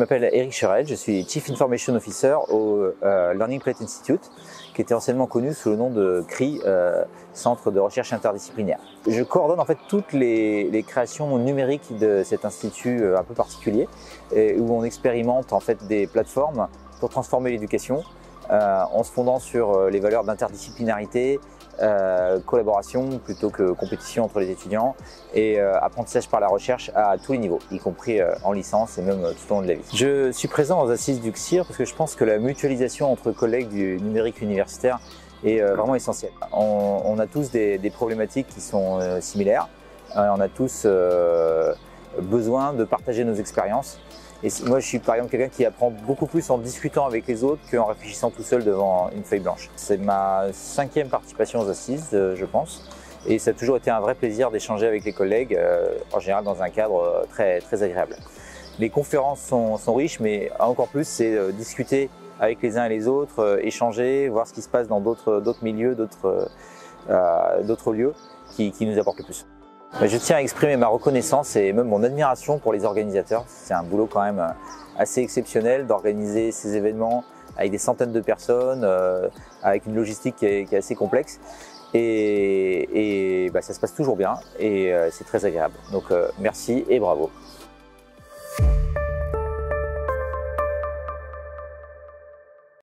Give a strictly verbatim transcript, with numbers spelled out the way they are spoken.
m'appelle Eric Cherel, je suis Chief Information Officer au euh, Learning Plate Institute, qui était anciennement connu sous le nom de C R I, euh, Centre de recherche interdisciplinaire. Je coordonne en fait toutes les, les créations numériques de cet institut euh, un peu particulier, et où on expérimente en fait des plateformes pour transformer l'éducation, euh, en se fondant sur euh, les valeurs d'interdisciplinarité, Euh, collaboration plutôt que compétition entre les étudiants et euh, apprentissage par la recherche à tous les niveaux, y compris euh, en licence et même euh, tout au long de la vie. Je suis présent aux assises du C I R parce que je pense que la mutualisation entre collègues du numérique universitaire est euh, vraiment essentielle. On, on a tous des, des problématiques qui sont euh, similaires, euh, on a tous euh, besoin de partager nos expériences. Et moi, je suis par exemple quelqu'un qui apprend beaucoup plus en discutant avec les autres qu'en réfléchissant tout seul devant une feuille blanche. C'est ma cinquième participation aux assises, je pense, et ça a toujours été un vrai plaisir d'échanger avec les collègues, euh, en général dans un cadre très, très agréable. Les conférences sont, sont riches, mais encore plus, c'est euh, discuter avec les uns et les autres, euh, échanger, voir ce qui se passe dans d'autres d'autres milieux, d'autres euh, d'autres lieux qui, qui nous apportent le plus. Je tiens à exprimer ma reconnaissance et même mon admiration pour les organisateurs. C'est un boulot quand même assez exceptionnel d'organiser ces événements avec des centaines de personnes, euh, avec une logistique qui est, qui est assez complexe. Et, et bah, ça se passe toujours bien et euh, c'est très agréable. Donc euh, merci et bravo.